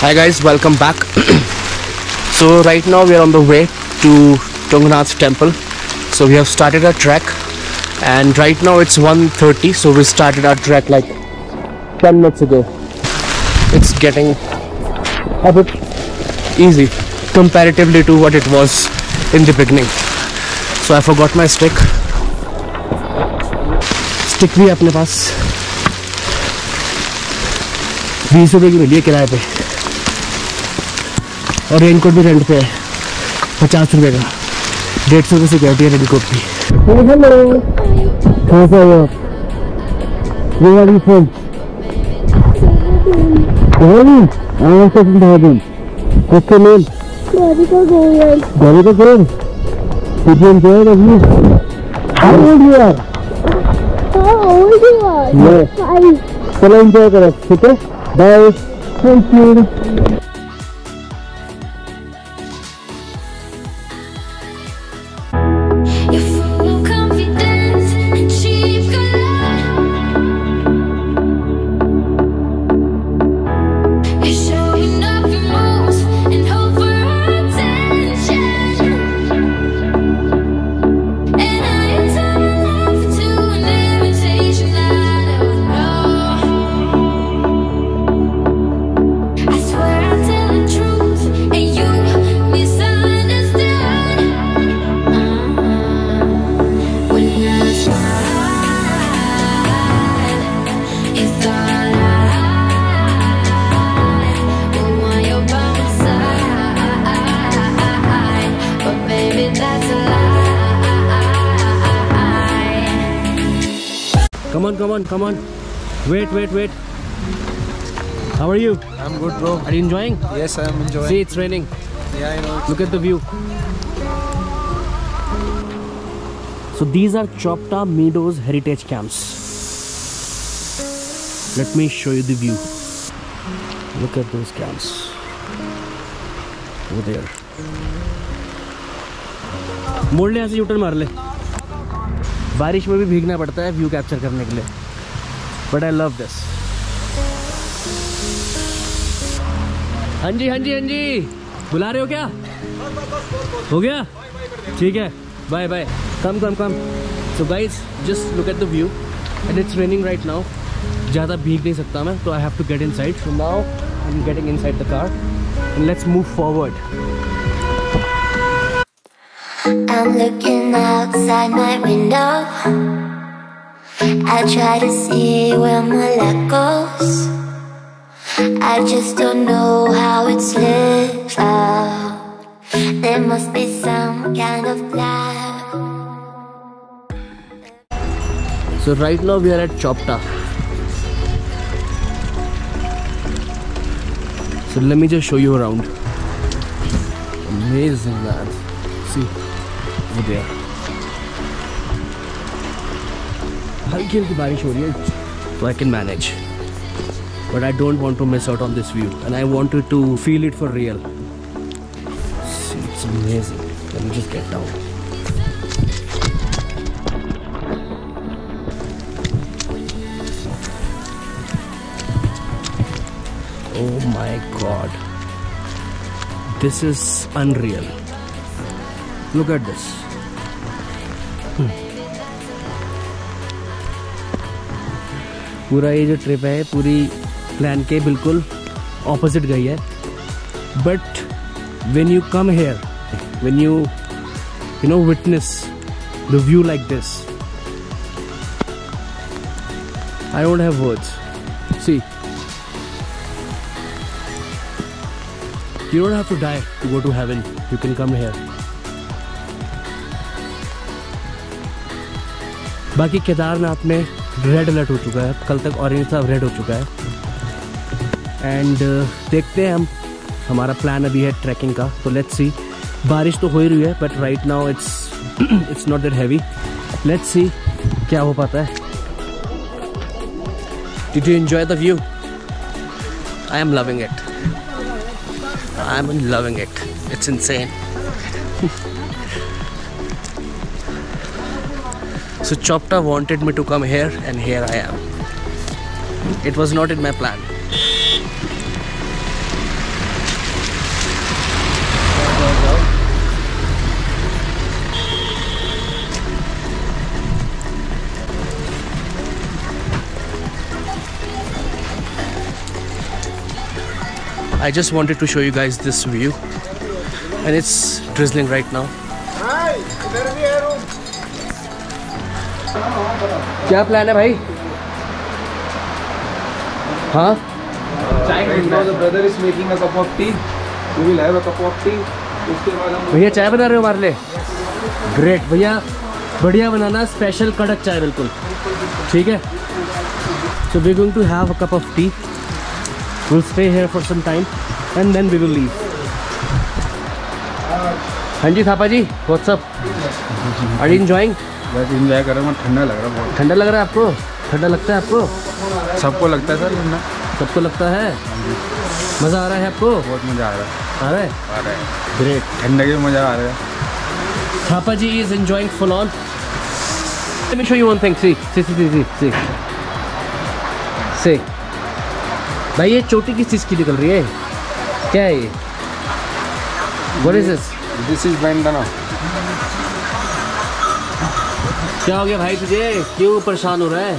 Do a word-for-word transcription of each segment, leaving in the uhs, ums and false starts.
Hi guys, welcome back. So right now we are on the way to Tungnath temple. So we have started our trek and right now it's one thirty, so we started our trek like ten minutes ago. It's getting a bit easy comparatively to what it was in the beginning. So I forgot my stick. Stick भी अपने पास बीस रुपए की मिली है किराए पे और raincoat भी रेंट पे है पचास रुपए का, डेढ़ सौ रुपये सिक्योरिटी है रेनकोट की। हेलो, कैसे हो आप? Where are you from? Delhi. I'm also from Delhi. What's your name? Garika Goyal. Garika Goyal. Did you enjoy the view? How old you are? How old you are? Yes. Five. चलो enjoy करो, ठीक है? Bye. Thank you. Come on, come on, come on. Wait, wait, wait. How are you? I'm good, bro. Are you enjoying? Yes, I am enjoying. See, it's raining. Yeah, I know. Look at the view. So these are Chopta Meadows Heritage Camps. Let me show you the view. Look at those camps. Over there. मोड़ ले, यहाँ से U turn मार ले. बारिश में भी भीगना पड़ता है व्यू कैप्चर करने के लिए, बट आई लव दिस. हाँ जी हाँ जी हाँ जी, बुला रहे हो क्या? हो गया, ठीक है, bye bye. Come come come. So guys, just look at the view and it's raining right now. ज़्यादा भीग नहीं सकता मैं, तो I have to get inside. So now I am getting inside the car and let's move forward. I'm looking outside my window. I try to see where my life goes. I just don't know how it slips out. There must be some kind of plan. So right now we are at Chopta. So let me just show you around. Amazing, man. See. Over there. हल्की हल्की बारिश हो रही है, so I can manage. But I don't want to miss out on this view, and I wanted to feel it for real. See, it's amazing. Let me just get down. Oh my God! This is unreal. Look at this. पूरा ये जो trip है पूरी plan के बिल्कुल opposite गई है, but when you come here, when you you know witness the view like this, I don't have words. See, you don't have to die to go to heaven. You can come here. बाकी केदारनाथ में red alert हो चुका है, कल तक orange था, red हो चुका है. एंड uh, देखते हैं हम. हमारा प्लान अभी है ट्रैकिंग का, तो लेट्स सी. बारिश तो हो ही रही है, but right now it's it's not that heavy. Let's see क्या हो पाता है. Did you enjoy the view? I am loving it. I am loving it. It's insane. So Chopta wanted me to come here, and here I am. It was not in my plan. I just wanted to show you guys this view, and it's drizzling right now. क्या plan है भाई? हाँ? Brother is making a cup of tea, we will have a cup of tea. उसके बाद हम भैया चाय बना रहे हो हमारे लिए? ग्रेट भैया, बढ़िया बनाना, स्पेशल कड़क चाय बिल्कुल, ठीक है। So we're going to have a cup of tea. We'll stay here for some time and then we will leave. हाँ जी Thapa ji, what's up? Are you enjoying? बस एंजॉय कर रहा हूँ, ठंडा लग रहा है बहुत। ठंडा लग रहा है आपको? ठंडा लगता है आपको? सबको लगता है सर ठंडा। सबको लगता है? मज़ा आ रहा है आपको? बहुत मज़ा आ रहा है। आ रहा है? आ रहा है। ग्रेट। ठंडे के मज़ा आ रहा है। थापा जी is enjoying full on. Let me show you one thing. See, see, see, see, see. See. भाई ये चोटी किस चीज़ की निकल रही है? क्या है ये? What is this? This is बैंडना। क्या हो गया भाई तुझे? क्यों परेशान हो रहा है?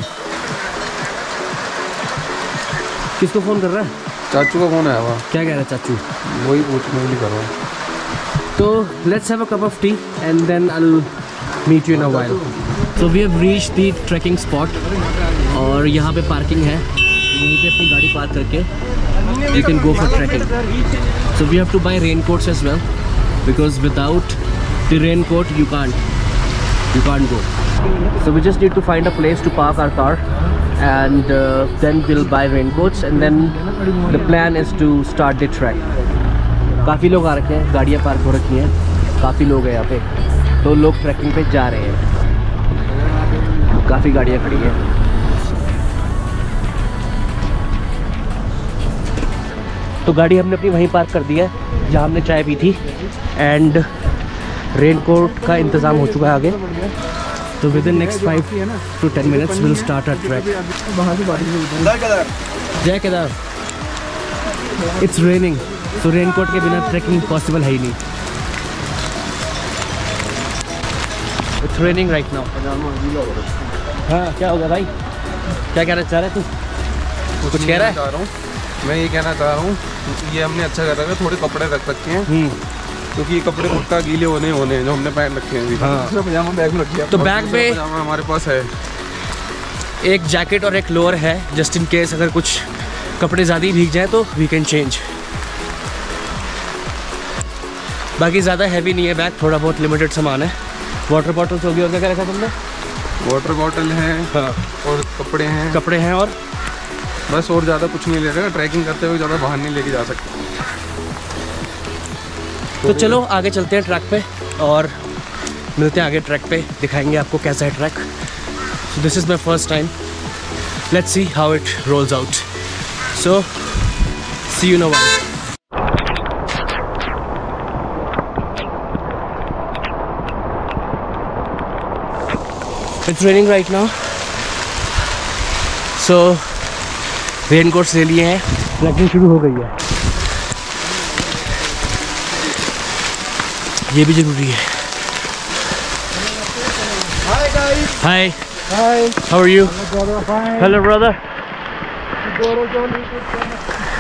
किसको फ़ोन कर रहा है? चाचू का फोन है वहाँ। क्या कह रहा है चाचू? वही पूछने के लिए कर रहा हूँ। तो let's have a cup of tea and then I'll meet you in a while. So we have reached the trekking spot और यहाँ पे पार्किंग है, यहीं पे अपनी गाड़ी पार्क करके you can go for trekking. So we have to buy raincoats as well because without the raincoat you can't you can't go. So we just need to find a place to park our car and uh, then we'll buy raincoats and then the plan is to start the trek. काफ़ी लोग आ रखे हैं, गाड़ियाँ park हो रखी हैं, काफ़ी लोग हैं यहाँ पे, तो लोग ट्रैकिंग पे जा रहे हैं, काफ़ी गाड़ियाँ खड़ी हैं। तो गाड़ी हमने अपनी वहीं पार्क कर दी है जहाँ हमने चाय पी थी एंड रेनकोट का इंतज़ाम हो चुका है आगे। तो within next five to ten minutes will start our trek. Jai Kedar. It's raining, तो रेनकोट के बिना ट्रैकिंग पॉसिबल है ही नहीं। It's raining right now. हाँ क्या हो गया भाई? क्या कहना चाह रहे तू? कुछ कह रहा है? चाह रहा हूँ मैं ये कहना चाह रहा हूँ, ये हमने अच्छा कर रखा है, थोड़े कपड़े रख रखे हैं क्योंकि ये कपड़े पक्का गीले होने होने हैं जो हमने पहन रखे हैं। हाँ। पजामा बैग में रखिए। तो बैग में पजामा हमारे पास है, एक जैकेट और एक लोअर है, जस्ट इन केस अगर कुछ कपड़े ज़्यादा ही भीग जाए तो वी कैन चेंज। बाकी ज़्यादा हैवी नहीं है बैग, थोड़ा बहुत लिमिटेड सामान है। वाटर बॉटल होगी और क्या क्या रखा तुमने? वाटर बॉटल है। हाँ। और कपड़े हैं। कपड़े हैं और बस, और ज़्यादा कुछ नहीं ले रहा। ट्रैकिंग करते हुए ज़्यादा बाहर नहीं लेके जा सकते। तो चलो आगे चलते हैं ट्रैक पे और मिलते हैं आगे ट्रैक पे, दिखाएंगे आपको कैसा है trek. So this is my first time, let's see how it rolls out. So see you know while. It's raining right now, so raincoats ले लिए हैं, ट्रैकिंग शुरू हो गई है। ये भी जरूरी है। Hi guys. Hi. Hi. How are you? Hello brother. Fine. Hello brother. Goro John, you should come.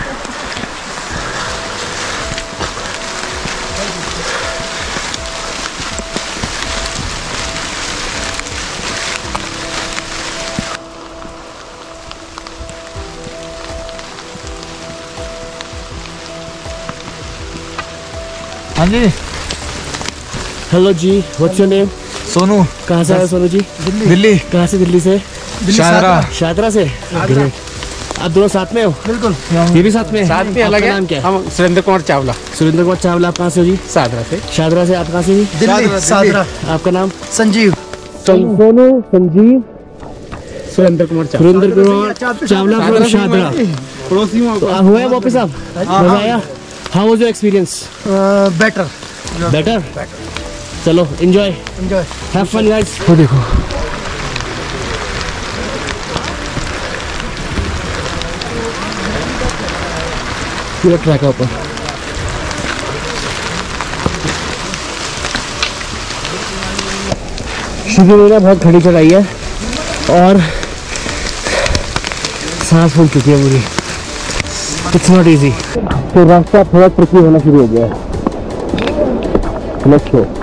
हाँ जी। हेलो जी, व्हाट्स योर नेम? सोनू। कहाँ से आए सोनू जी? दिल्ली। दिल्ली। कहाँ से? दिल्ली से? शादरा। शादरा से? ग्रेट। आप दोनों साथ में हो? बिल्कुल। ये भी साथ में है? साथ में अलग है। नाम क्या है? हम सुरेंद्र कुमार चावला। सुरेंद्र कुमार चावला। आप कहाँ से हो जी? शादरा से। शादरा से। आप कहाँ से जी? दिल्ली। शादरा। आपका नाम? संजीव। सोनू, संजीव, सुरेंद्र कुमार चावला। सुरेंद्र कुमार चावला फ्रॉम शादरा। पड़ोसी हूँ। तो हुआ है वापस आप? मजा आया? How was your experience? Better. Better? चलो enjoy. Enjoy. Have fun guys. वो देखो पूरा ट्रैक है ऊपर। शुरू में ना बहुत खड़ी चढ़ाई है और सांस फूल चुकी है पूरी। It's not easy. तो रास्ता थोड़ा ट्रिकी होना शुरू हो गया है. Let's go.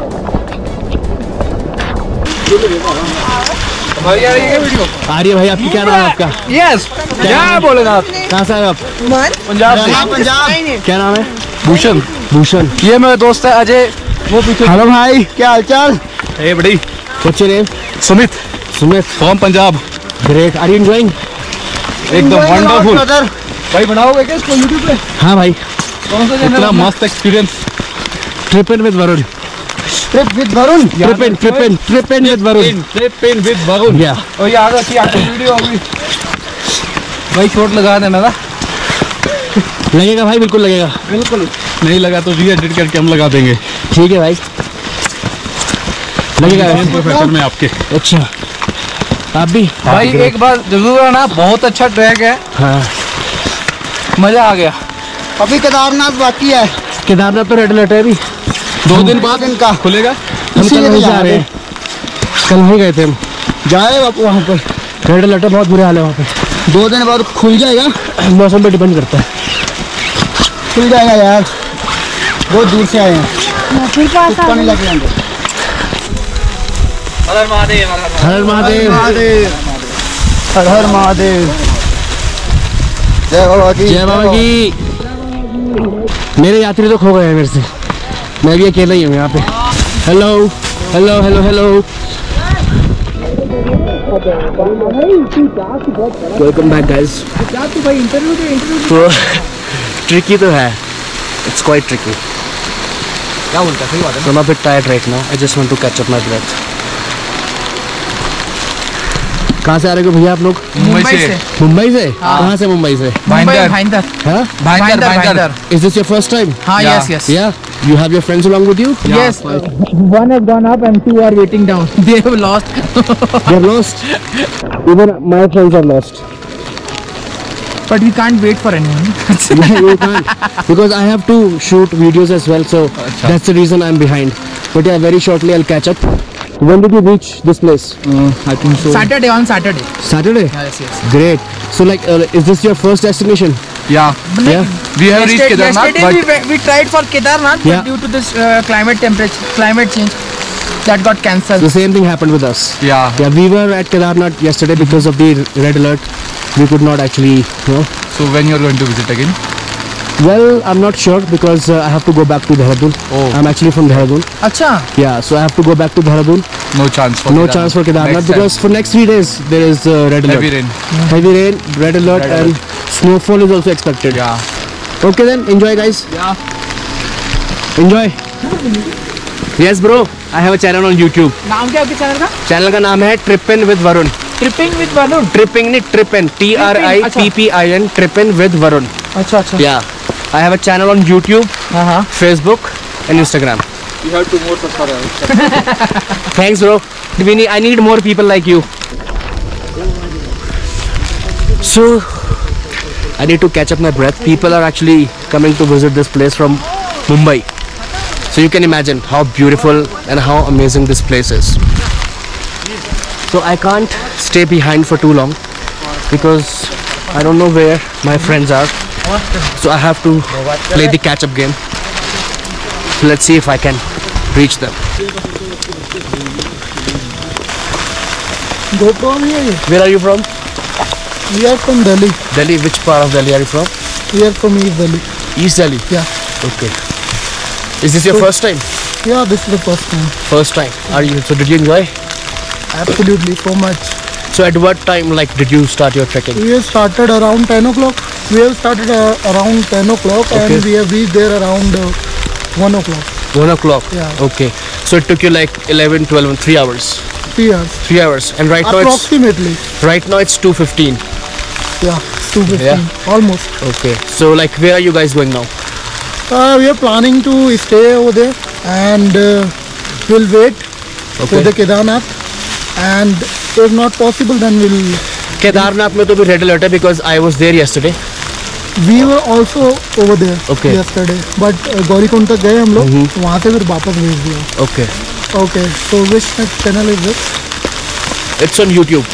भाई यार ये वीडियो आ रही है भाई. आपकी क्या नाम है आपका? यस क्या बोले ना आप? कहाँ से आए आप? पंजाब से. पंजाब. क्या नाम है? भूषण. भूषण. ये मेरा दोस्त है अजय. वो पीछे. हेलो भाई, क्या हालचाल? ए बड़ी. What's your name? Sumit. Sumit. From Punjab. Great. Are you enjoying? एकदम वंडरफुल. भाई बनाओगे क्या इसको यूट्यूब पे? हाँ भाई. कौन सा चैनल? इतना मस्त experience. Trip in with Varun. Trip with Varun. Trip in, trip in, trip in with Varun. Trip in with Varun. Yeah. और ये आगे की आपकी वीडियो होगी. भाई शॉट लगा देना ना. लगेगा भाई, बिल्कुल लगेगा. बिल्कुल. नहीं लगा तो री एडिट करके हम लगा देंगे. ठीक है भाई, लगेगा. प्रोफेसर में आपके. अच्छा, आप भी भाई एक बार जरूर आना. बहुत अच्छा ट्रैक है. हाँ. मजा आ गया. अभी केदारनाथ बाकी है. केदारनाथ तो रेड अलर्ट है अभी. दो दिन बाद दिन का खुलेगा. हम इसीलिए कल वहीं तो जा जा रहे रहे हैं. कल वहीं गए थे हम. जाए बापू वहाँ पर. रेड अलर्ट है, बहुत बुरे हाल है वहाँ पे. दो दिन बाद खुल जाएगा. मौसम पे डिपेंड करता है. खुल जाएगा यार. बहुत दूर से आए हैं. कुत्ता नहीं लगे अंदर. हर हर महादेव. हर हर महादेव. हर हर महादेव. जय बाबा की. जय बाबा की. मेरे यात्री तो खो गए हैं मेरे से. मैं भी अकेला ही हूँ यहाँ पे. Hello hello hello hello. Welcome back guys. तो ट्रिकी तो है. It's quite tricky. क्या बोलता है? सही बात है. So I'm a bit tired right now. I just want to catch up my breath. कहाँ से आ रहे हो भैया आप लोग? मुंबई से. मुंबई से? कहाँ से मुंबई से? भाईंदर. भाईंदर. हाँ? Bhayandar. Bhayandar. Is this your first time? हाँ, Yeah. yes, yes. Yeah. You have your friends along with you? Yes. One has gone up and two are waiting down. They have lost. They have lost. Even my friends are lost. But we can't wait for anyone. Yeah, you can't. Because I have to shoot videos as well, so that's the reason I'm behind. But yeah, very shortly I'll catch up. When did you reach this place? I think so. Saturday on Saturday. Saturday? Yes, yes. Great. So like, uh, is this your first destination? Yeah. Yeah. We have reached Yesterday, Kedarnath, yesterday we, but went- we tried for Kedarnath, Yeah. but due to this uh, climate temperature, climate change, that got cancelled. The same thing happened with us. yeah. Yeah, we were at Kedarnath yesterday because of the red alert. We could not actually, you know. So when you are going to visit again? Well, I'm not sure because uh, I have to go back to Dehradun. Oh. I'm actually from Dehradun. Acha. Yeah, so I have to go back to Dehradun. No chance for No Kedarnath. chance for Kedarnath Next because for next three days there is uh, red time. alert. Heavy rain. Heavy rain, red alert, Red and snowfall is also expected. Yeah. Okay then, enjoy guys. Yeah. Enjoy. Yes bro, I have a channel on YouTube. नाम क्या आपके channel का? Channel का नाम है Trippin with Varun. Tripping with Varun. Tripping नहीं Trippin. T R I P P I N. Trippin with Varun. अच्छा अच्छा. Yeah. I have a channel on YouTube, हाँ हाँ. Facebook, and Instagram. You have two more subscribers. Thanks bro. We need, I need more people like you. So I need to catch up my breath. People are actually coming to visit this place from Mumbai. So you can imagine how beautiful and how amazing this place is. So I can't stay behind for too long because I don't know where my friends are. So I have to play the catch-up game. So let's see if I can reach them. GoPro भी है ये. Where are you from? We are from Delhi. Delhi. Which part of Delhi are you from? We are from East Delhi. East Delhi. Yeah. Okay. Is this your first time? Yeah, this is the first time. First time. Are you? So did you enjoy? Absolutely, so much. So at what time like did you start your trekking? We have started around ten o'clock. We have started uh, around ten o'clock Okay. and we have reached there around uh, one o'clock. One o'clock. Yeah. Okay. So it took you like eleven, twelve, and three hours. Three hours. Three hours. And right now it's Approximately. right now it's two fifteen. Yeah, two fifteen. Yeah. Almost. Okay. So like where are you guys going now? Uh, we are planning to stay over there and uh, we'll wait for Okay. the Kedarnath, and if not possible then we'll. Kedarnath में तो भी red alert है because I was there yesterday. We were also over there Okay. yesterday, but uh, Gaurikund तक गए हम लोग, वहाँ से फिर वापस भेज दिया. Okay. Okay, so which channel is this? It's on YouTube.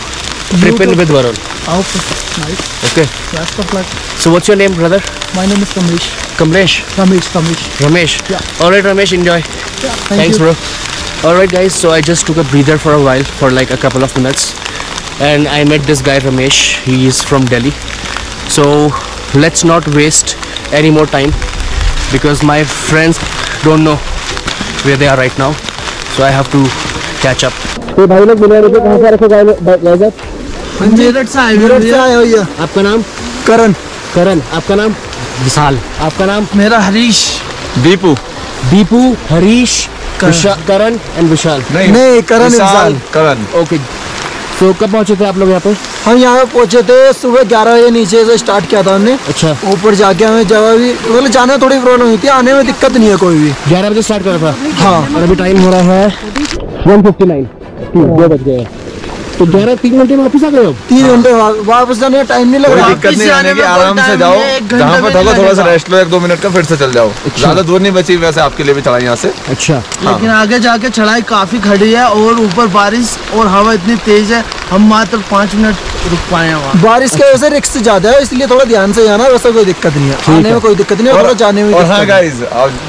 trip in with Varun. Okay, nice. Okay. Best of luck. So what's your name, brother? My name is Kamlesh. Kamlesh. Ramesh, Ramesh. Ramesh. Yeah. All right, Ramesh. Enjoy. Yeah, thank Thanks, you. bro. All right, guys. So I just took a breather for a while, for like a couple of minutes, and I met this guy Ramesh. He is from Delhi. So let's not waste any more time because my friends don't know where they are right now. So I have to catch up. तो भाई लोग मिले थे कहाँ से रखे guys? Meerut से आए मेरठ से आए हो ये। आपका नाम? करण। करण। आपका नाम? विशाल। आपका नाम? मेरा हरीश। दीपू। दीपू, हरीश, करण एंड विशाल। नहीं, करण विशाल। करण। ओके। तो कब पहुंचे थे आप लोग यहाँ पे? हम यहाँ पे पहुंचे थे सुबह ग्यारह बजे, नीचे से स्टार्ट किया था हमने। अच्छा। ऊपर जाके हमें जगह भी मतलब जाने में थोड़ी प्रॉब्लम हुई थी, आने में दिक्कत नहीं है कोई भी। ग्यारह बजे स्टार्ट करा था। हाँ। और अभी टाइम हो रहा है वन फिफ्टी नाइन, दो बज गए। तो ग्यारह तीन घंटे में वापस आ गए हो? तीन घंटे वापस जाने में टाइम नहीं लग रहा। दिक्कत नहीं आने की, आराम से जाओ, जहाँ पर थको थोड़ा सा रेस्ट लो, एक दो मिनट का, फिर से चल जाओ। ज्यादा दूर नहीं बची वैसे आपके लिए भी चढ़ाई यहाँ से। अच्छा। लेकिन आगे जाके चढ़ाई काफी खड़ी है और ऊपर बारिश और हवा इतनी तेज है, हम मात्र पाँच मिनट रुक पाए हैं वहाँ। बारिश की वजह से रिस्क ज्यादा है, इसलिए थोड़ा ध्यान से जाना। वैसे कोई दिक्कत नहीं है, आने में कोई दिक्कत नहीं है, थोड़ा जाने में। और हाँ गाइस,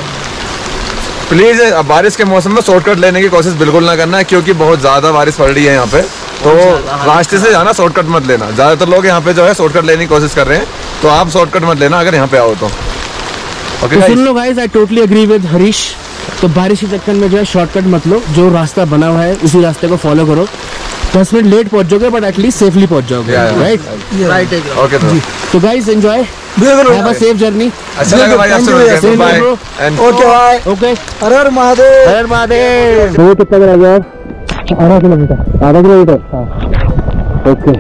प्लीज बारिश के मौसम में शॉर्टकट लेने की कोशिश बिल्कुल ना करना, क्योंकि बहुत ज्यादा बारिश पड़ रही है यहाँ पे। तो रास्ते से जाना, शॉर्टकट मत लेना। ज्यादातर लोग यहाँ पे जो है शॉर्टकट लेने की कोशिश कर रहे हैं, तो आप शॉर्टकट मत लेना अगर यहाँ पे आओ तो। ओके तो सुन लो guys, I totally agree with Harish. तो बारिश के चक्कर में जो है शॉर्टकट मत लो, जो रास्ता बना हुआ है उसी रास्ते को फॉलो करो। दस मिनट लेट पहुंच जाओगे बट एटलीस्ट सेफली पहुंच जाओगे। Right right. ओके तो guys enjoy, have a safe journey. अच्छा लगा भाई आपसे मिलकर, bye. Okay bye. Okay, Har Har Mahadev. Har Har Mahadev. तो कितना रह गया? आधा किलोमीटर। आधा किलोमीटर। हाँ। ओके,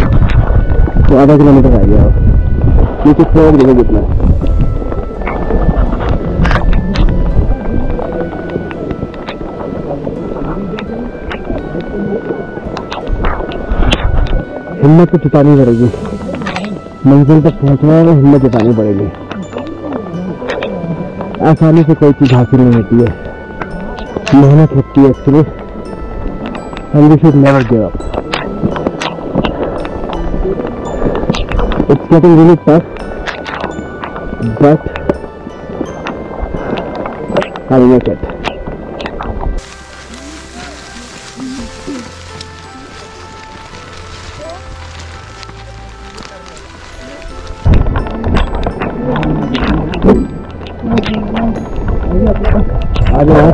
तो आधा किलोमीटर रह गया। नीचे फ्लोर देखो कितना। हिम्मत तो जुटानी पड़ेगी, मंजिल तक पहुंचना है, हिम्मत जुटानी पड़ेगी। आसानी से कोई चीज हासिल नहीं होती है, मेहनत होती है actually, and we should never give up. It's getting really tough, but I'll make it. आ जाओ।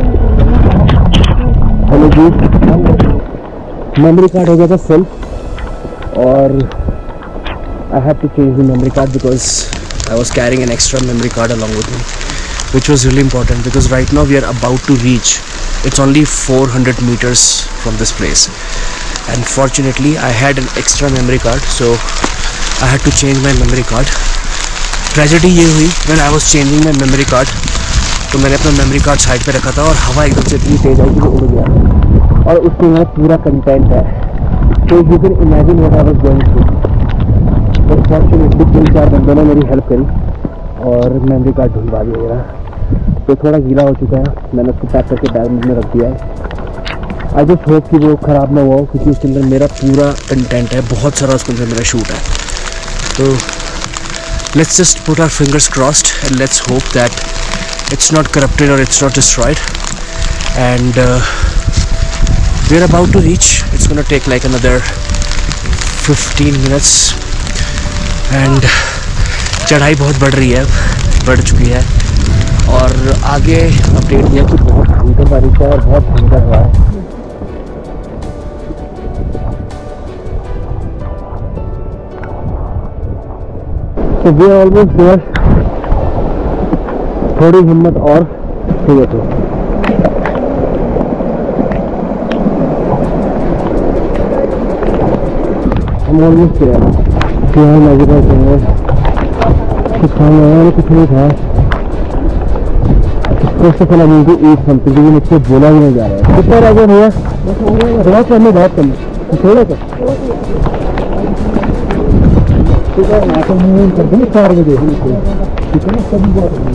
हेलो जी, मेमोरी कार्ड हो गया था फुल और I had to change the memory card because I was carrying an extra memory card along with me, which was really important because right now we are about to reach, it's only four hundred meters from this place, and fortunately I had an extra memory card, so I had to change my memory card. Tragedy ये हुई when I was changing my memory card, तो मैंने अपना memory card side पे रखा था और हवा एकदम से इतनी तेज आई कि वो उड़ गया और उसमें मेरा पूरा कंटेंट है। तो you can imagine what I was going through. But fortunately तीन चार बंदों ने मेरी हेल्प करी और मेमोरी कार्ड ढूंढवा दिया मेरा। तो थोड़ा गीला हो चुका है, मैंने उसको पैक करके बैग में रख दिया है। आई जस्ट होप कि वो ख़राब ना हुआ हो, क्योंकि उसके अंदर मेरा पूरा कंटेंट है, बहुत सारा उसके अंदर मेरा शूट है। तो let's just put our fingers crossed and let's hope that it's not corrupted or it's not destroyed, and uh, we're about to reach. It's gonna take like another fifteen minutes, and चढ़ाई बहुत बढ़ रही है, बढ़ चुकी है और आगे अपडेट दिया कि बहुत भयंकर बारिश है और बहुत भयंकर हुआ है। So we are almost there. थोड़ी हिम्मत और ठीक है। तो हम ऑलमोस्ट गए हैं, फिलहाल लग रहा है कुछ खाना आया, कुछ नहीं था। First of all I need to eat something, क्योंकि मुझसे बोला भी नहीं जा रहा है। कितना रह गया भैया? थोड़ा कम, बहुत कम, थोड़ा सा ठीक है। नाटक कर दें चार बजे, ठीक है, सभी बहुत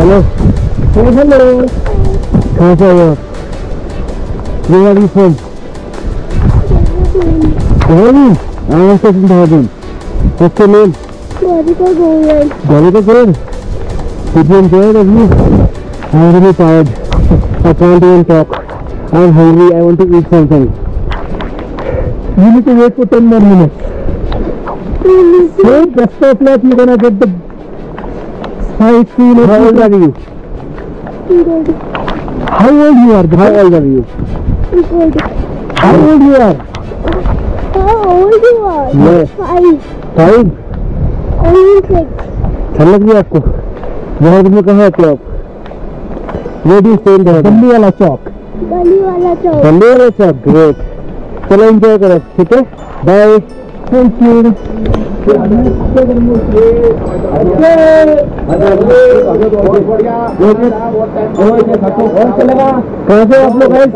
हेलो हेलो, कहाँ से आए आप? Where are you from? Bahrain. I am also from Bahrain. What's your name? Radhika Goyal. Radhika Goyal. Did you enjoy the view? I am really tired. I can't even talk. I am hungry. I want to eat something. You need to wait for ten more minutes. So best of luck. You're gonna get the sightseeing. How old are you? How old you are? How old are you? How old you are? How old you are? Yes. Five. Five. Only six. समझ गया आपको? देहरादून में कहाँ आते हो आप? Where do you stay in Dehradun? बल्ली वाला चौक. गली वाला चौक. बल्ली वाला चौक. Great. चलो एंजॉय करो, ठीक है? Bye. Thank you. कहाँ से आप लोग हैं?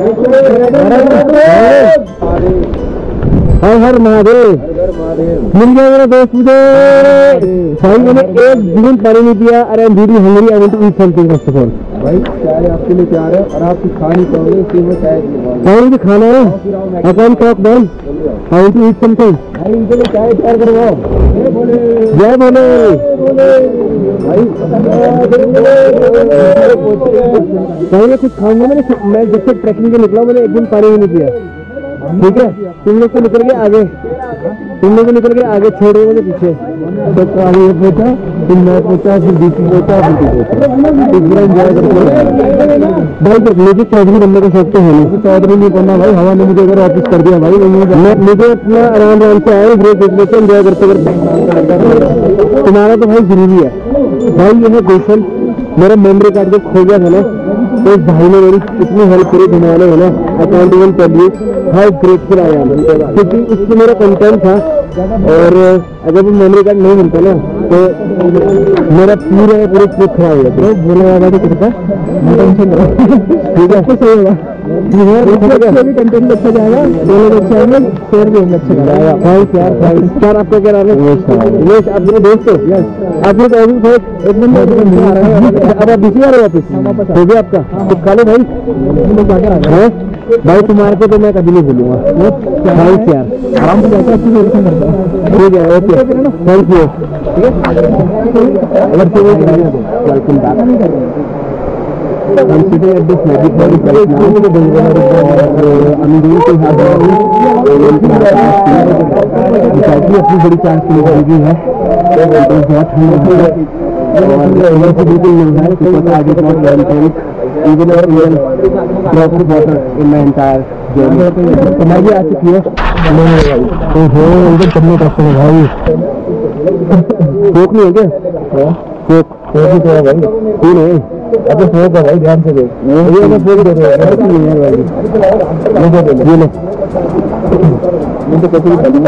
हर हर महादेव। मिल गया मेरा दोस्त मुझे। भाई मैंने एक दिन पानी नहीं पिया। अरे I am really hungry, I want to eat something first of all. भाई चाय आपके लिए तैयार है और आप कुछ खा नहीं पाओगे, इसलिए मैं चाय नहीं मुझे खाना है। I can talk man, I want to eat something. भाई इनके लिए चाय तैयार करवाओ। जय भोले, जय भोले। भाई भाई मैं कुछ खाऊंगा। मैंने मैं जब से ट्रैकिंग के निकला मैंने एक दिन पानी भी नहीं पिया, ठीक है? तुम लोग को निकल के आगे, तुम लोग को निकल के आगे छोड़ो मुझे पीछे। तो आगे ये पहुंचा, फिर मैं पहुंचा, फिर बीच में पहुंचा, फिर पूरा एंजॉय करते। भाई मुझे चौधरी बनने का शौक तो है नहीं, चौधरी नहीं बनना भाई। हवा ने मुझे अगर वापस कर दिया भाई। मैं मुझे अपना आराम आराम से आया, ब्रेक देख लेते एंजॉय करते करते। तुम्हारा तो भाई जरूरी है भाई। ये है क्वेश्चन, मेरा मेमोरी कार्ड जब खो गया था ना, तो इस भाई ने मेरी इतनी हेल्प करी घुमाने है ना। I can't even tell you how grateful I am, क्योंकि इसमें मेरा कंटेंट था। और अगर वो मेमोरी कार्ड नहीं मिलता ना तो मेरा पूरा पूरी ट्रिप खराब हो जाता है। बोले वाला तो कृपा टेंशन लो, ठीक है? सही होगा, कंटेंट अच्छा जाएगा, दोनों अच्छा आएंगे, शेयर भी होंगे, अच्छा जाएगा। थैंक्स यार, थैंक्स यार। आपका क्या नाम है? उमेश। आप मेरे दोस्त हो? यस। आप लोग एक दिन अब आप बिजी आ रहे हो वापस? हो गया आपका? कुछ खा लो भाई। भाई तुम्हारे को तो मैं कभी नहीं भूलूंगा। थैंक्स यार, आराम से जाकर अच्छी वेलकम करता हूँ, ठीक है? Okay, thank you. अगर तो welcome back. I'm sitting at this magic body right now. I'm going to have a cycle अपनी बड़ी चांस के लिए लगी है। बहुत और बिल्कुल नहीं है, because I did not learn things even a real drop of water in my entire journey। तो मैं भी आ चुकी है। ओहो इधर चलने का है भाई। कोक नहीं है क्या? कोक कोक ही तो है भाई। कौन है? अब तो है भाई, ध्यान से देख। ये तो फोक दे रहे हैं, ऐसे नहीं है भाई। ये दे दे, ये ले। मैं तो कैसे भी चलूंगा।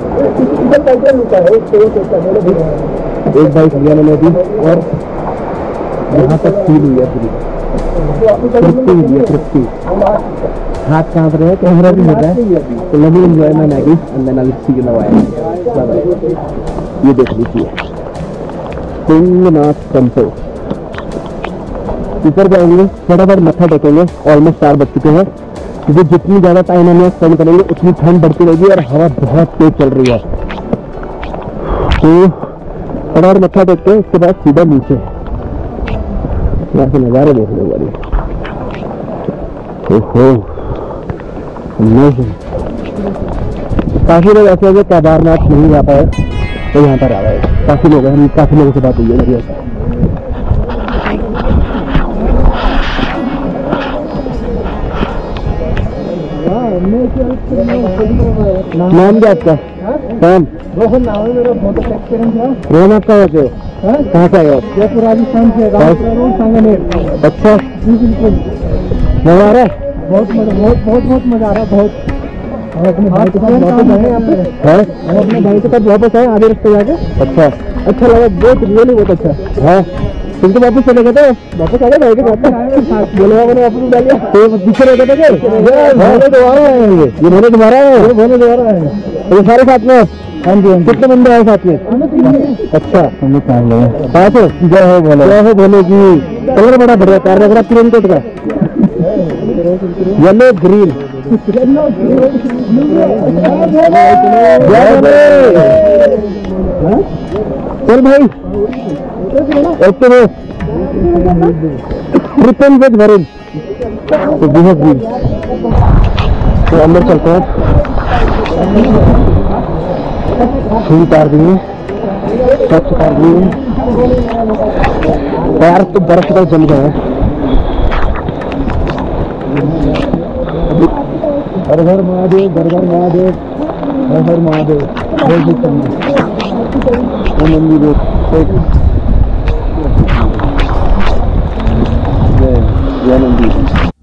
एक बाइक लिया मैंने अभी और यहाँ तक फील हुई है पूरी तृप्ति हुई है, तृप्ति। हाथ कांप रहे हैं, कैमरा भी मिल रहा है। तो let me enjoy my Maggi and then I will see you now. Bye bye. ये देख लीजिए तुंगनाथ टेंपल। ऊपर जाएंगे, फटाफट मत्था टेकेंगे। ऑलमोस्ट चार बज चुके हैं, क्योंकि जितनी ज्यादा टाइम हम यहाँ स्पेंड करेंगे उतनी ठंड बढ़ती रहेगी और हवा बहुत तेज चल रही है। तो फटाफट मत्था टेकते हैं, उसके बाद सीधा नीचे यहाँ से नजारे देखने वाली। ओहो काफी लोग ऐसे हैं केदारनाथ नहीं जा पाए तो यहाँ पर आ रहे हैं। काफी लोग हैं, हम काफी लोगों से बात हुई है मेरी ऐसा। नाम क्या आपका? नाम रोहन नाम है मेरा। बहुत अच्छा एक्सपीरियंस है। रोहन आप कहाँ से हो? कहाँ से आए हो? जयपुर राजस्थान से। अच्छा, मजा आ रहा है? बहुत बहुत बहुत बहुत मजा आ रहा है। बहुत हम अपने भाई के साथ वापस आए यहाँ पे। हम अपने भाई के साथ वापस आए आधे रास्ते जाके। अच्छा अच्छा लगा, बहुत रियली बहुत अच्छा है। तुम तो वापस चले गए थे? वापस आ गए भाई के साथ? बोले मैंने वापस उठा लिया तो पीछे रह गए थे। भोले दोबारा आएंगे, ये भोले दोबारा है, भोले दोबारा है। ये सारे साथ में हाँ जी, कितने बंदे आए साथ में? अच्छा, हम लोग पाँच लोग। पाँच हो? जय हो भोले, जय हो भोले की। कलर बड़ा बढ़िया, प्यार लग रहा है प्रिंट कोट का, येलो ग्रीन। चल भाई, एक तो ट्रिपल विद वरुण, तो बहुत भी तो अंदर चलते हैं। शू उतार दिए, सब उतार दिए, पैर तो बर्फ का जम गया है। हर हर महादेव, हर हर महादेव, हर हर महादेव, मंदिर जय मंदिर।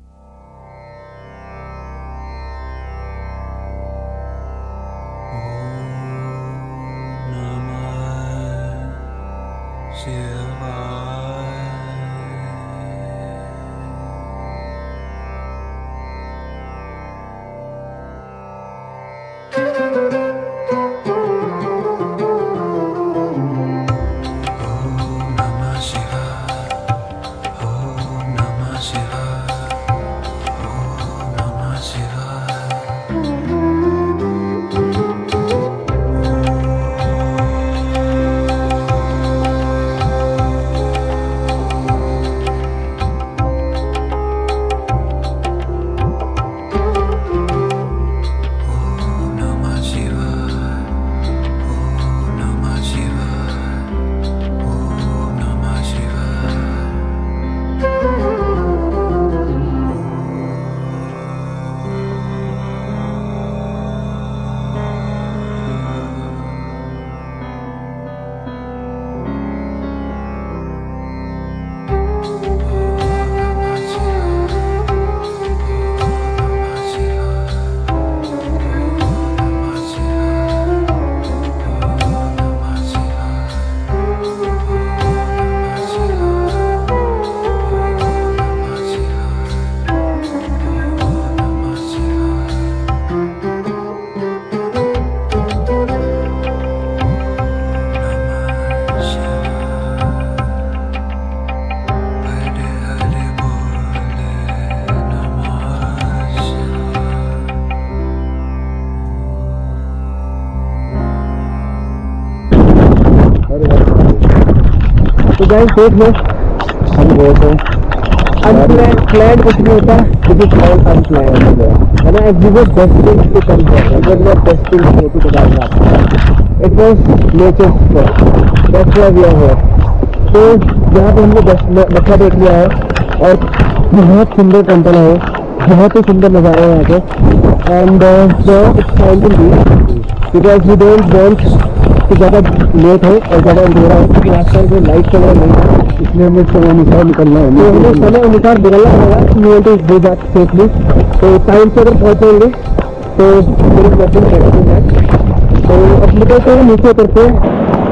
तो गाइस देख लो, हम गए थे अनप्लान, प्लान कुछ नहीं होता, क्योंकि प्लान अनप्लान हो गया है ना। We were destined to come here, we were not destined to go to Kedarnath. It was nature spot, that's why we are here. तो यहाँ पे हमने मक्का देख लिया है और बहुत सुंदर टेंपल है, बहुत ही सुंदर नज़ारा है यहाँ पे। And so it's time to leave because we don't want कि ज़्यादा लेट हो और ज़्यादा अंधेरा हो, क्योंकि रास्ते में लाइट वगैरह नहीं है, इसलिए हमें समय अनुसार निकलना है। तो हमें समय अनुसार निकलना होगा सेफली। तो टाइम से अगर पहुँचेंगे तो फिर नथिंग है। तो अब निकलते हैं नीचे उतरते हैं।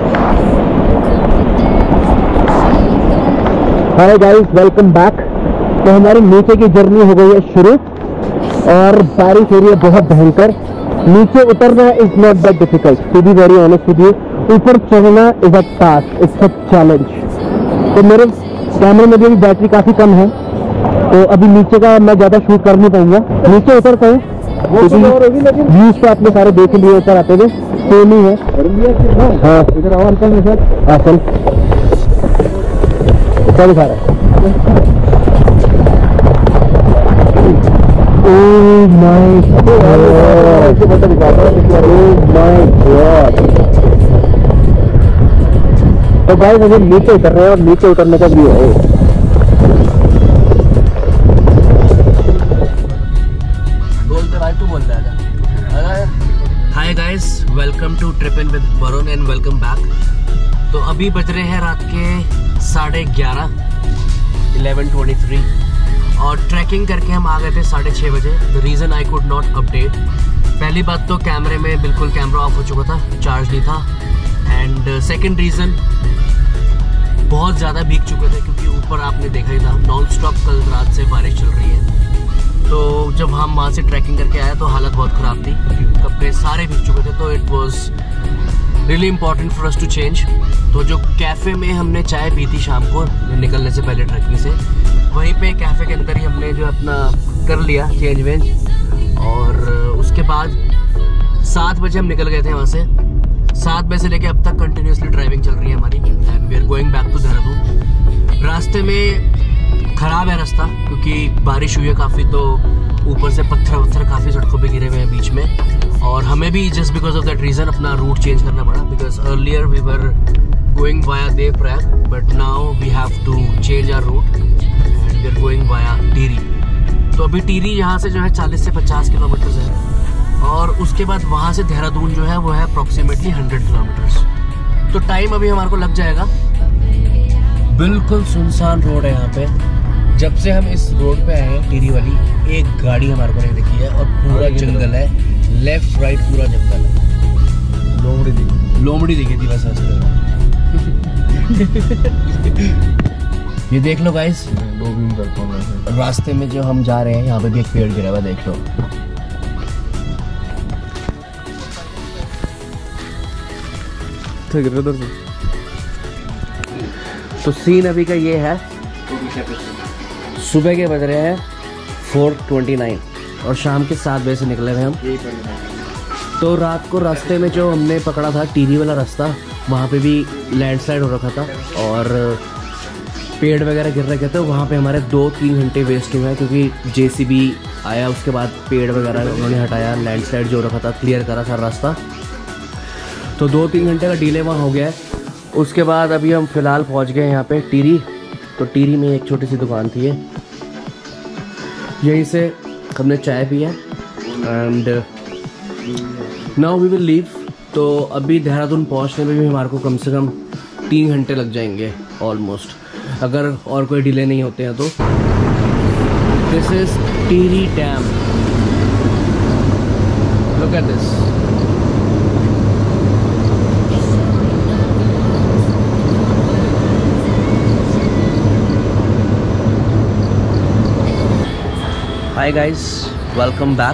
Hi guys, welcome back. तो हमारी नीचे की जर्नी हो गई है शुरू और बारिश हो रही है बहुत भयंकर। नीचे उतरना is not that difficult, to be very honest with you. ऊपर चढ़ना is a task, it's a challenge. तो मेरे कैमरे में भी बैटरी काफ़ी कम है, तो अभी नीचे का मैं ज़्यादा शूट कर नहीं पाऊंगा। नीचे उतरता हूँ, व्यूज तो आपने सारे देख लिए ऊपर आते हुए, सेम ही है। हाँ इधर आओ अंकल मेरे साथ। हाँ चल क्या दिखा रहा है? Oh my God! Oh my God! तो गाइस अभी नीचे उतर रहे हैं और नीचे उतरने का व्यू है। बोलते भाई, तू बोलता है। Hi guys, welcome to trip in with Varun and welcome back. तो अभी बज रहे हैं रात के साढ़े ग्यारह, इलेवन ट्वेंटी थ्री, और ट्रैकिंग करके हम आ गए थे साढ़े छः बजे। The reason I could not update, पहली बात तो कैमरे में बिल्कुल कैमरा ऑफ हो चुका था, चार्ज नहीं था। एंड सेकंड रीज़न, बहुत ज़्यादा भीग चुके थे क्योंकि ऊपर आपने देखा ही था नॉन स्टॉप कल रात से बारिश चल रही है। तो जब हम वहाँ से ट्रैकिंग करके आए तो हालत बहुत ख़राब थी, कपड़े सारे भीग चुके थे। तो it was really important for us to change. तो जो कैफ़े में हमने चाय पी थी शाम को निकलने से पहले ट्रैकिंग से, वहीं पे कैफ़े के अंदर ही हमने जो अपना कर लिया चेंज वेंज। और उसके बाद सात बजे हम निकल गए थे वहाँ से। सात बजे से लेके अब तक कंटिन्यूसली ड्राइविंग चल रही है हमारी and we are going back to Dehradun. रास्ते में ख़राब है रास्ता क्योंकि बारिश हुई है काफ़ी, तो ऊपर से पत्थर वत्थर काफ़ी सड़कों पे गिरे हुए हैं बीच में। और हमें भी just because of that reason अपना रूट चेंज करना पड़ा, because earlier we were going via Devprayag but now we have to change our route and we are going via Tehri. तो अभी टिहरी यहाँ से जो है चालीस से पचास किलोमीटर है और उसके बाद वहाँ से देहरादून जो है वो है अप्रॉक्सीमेटली हंड्रेड किलोमीटर्स। तो टाइम अभी हमारे को लग जाएगा। बिल्कुल सुनसान रोड है यहाँ पे। जब से हम इस रोड पे आए हैं टिहरी वाली, एक गाड़ी हमारे को नहीं दिखी है और पूरा जंगल है, लेफ्ट राइट पूरा जंगल है। लोमड़ी दिखी लोमड़ी दिखी थी बस रास्ते। ये देख लो गाइस, रास्ते में जो हम जा रहे हैं यहाँ पे भी एक पेड़ गिरा हुआ, देख लो। उधर से तो सीन अभी का ये है, सुबह के बज रहे हैं फोर ट्वेंटी नाइन और शाम के सात बजे से निकले हुए हम। तो रात को रास्ते में जो हमने पकड़ा था टिहरी वाला रास्ता, वहाँ पे भी लैंडस्लाइड हो रखा था और पेड़ वगैरह गिर रखे थे। वहाँ पे हमारे दो तीन घंटे वेस्ट हुए हैं क्योंकि जेसीबी आया, उसके बाद पेड़ वगैरह उन्होंने हटाया, लैंडस्लाइड जो रखा था क्लियर करा सारा रास्ता। तो दो तीन घंटे का डिले वहाँ हो गया है। उसके बाद अभी हम फ़िलहाल पहुँच गए यहाँ पे टिहरी। तो टिहरी में एक छोटी सी दुकान थी, है यहीं से हमने चाय पी है and now we will leave. तो अभी देहरादून पहुँचने में भी हमारे को कम से कम तीन घंटे लग जाएंगे ऑलमोस्ट, अगर और कोई डिले नहीं होते हैं तो। This is Tehri dam, look at this. Hi guys, welcome back.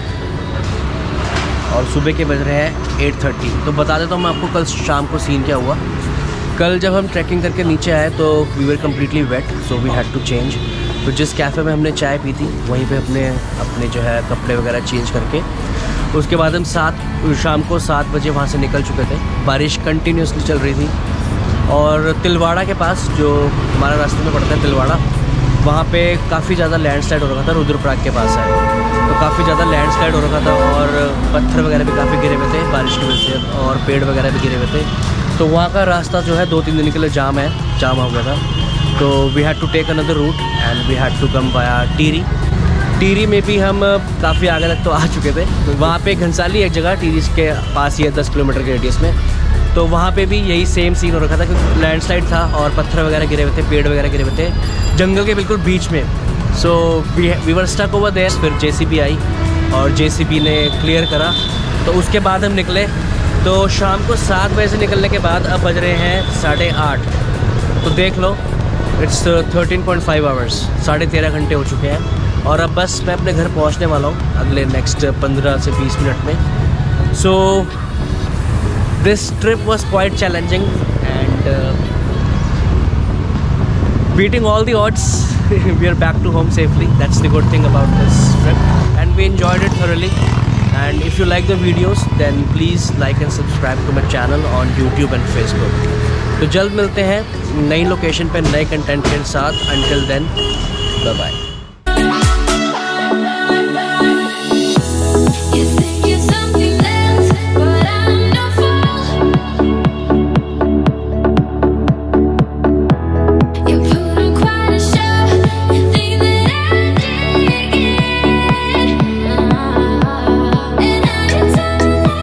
और सुबह के बज रहे हैं एट थर्टी। तो बता देता हूँ मैं आपको कल शाम को सीन क्या हुआ। कल जब हम ट्रैकिंग करके नीचे आए तो we were completely wet, so we had to change. तो जिस कैफ़े में हमने चाय पी थी वहीं पे अपने अपने जो है कपड़े वगैरह चेंज करके उसके बाद हम सात शाम को सात बजे वहाँ से निकल चुके थे। बारिश कंटिन्यूसली चल रही थी और तिलवाड़ा के पास जो हमारा रास्ते में पड़ता है तिलवाड़ा, वहाँ पे काफ़ी ज़्यादा लैंडस्लाइड हो रखा था। रुद्रप्रयाग के पास है तो काफ़ी ज़्यादा लैंडस्लाइड हो रखा था और पत्थर वगैरह भी काफ़ी गिरे हुए थे बारिश की वजह से और पेड़ वगैरह भी गिरे हुए थे। तो वहाँ का रास्ता जो है दो तीन दिन के लिए जाम है जाम हो गया था। तो we had to take another route and we had to come via Tehri. Tehri में भी हम काफ़ी आगे तक तो आ चुके थे। वहाँ पे घनसाली एक जगह टिहरी के पास ही है, दस किलोमीटर के रेडियस में। तो वहाँ पे भी यही सेम सीन हो रखा था क्योंकि लैंडस्लाइड था और पत्थर वगैरह गिरे हुए थे, पेड़ वगैरह गिरे हुए थे जंगल के बिल्कुल बीच में। So we were stuck over there. फिर जेसीबी आई और जेसीबी ने क्लियर करा। तो उसके बाद हम निकले। तो शाम को सात बजे से निकलने के बाद अब बज रहे हैं साढ़े आठ। तो देख लो, it's thirteen point five hours, साढ़े तेरह घंटे हो चुके हैं। और अब बस मैं अपने घर पहुंचने वाला हूं अगले नेक्स्ट पंद्रह से बीस मिनट में। So this trip was quite challenging and beating all the odds we are back to home safely. That's the good thing about this trip and we enjoyed it thoroughly. And if you like the videos then please like and subscribe to my channel on YouTube and Facebook. तो जल्द मिलते हैं नई location पे नए content के साथ। Until then, bye bye.